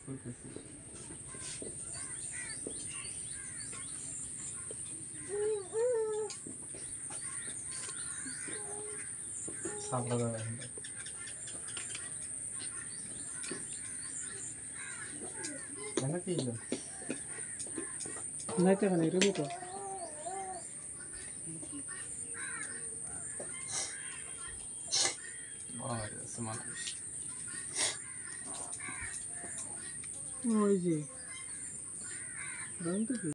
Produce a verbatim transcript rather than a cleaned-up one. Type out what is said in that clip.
করতেছি সাপ লাগা এখন এখানে কি হলো নাই তো এখানে রবি তো মানুষ ওই যে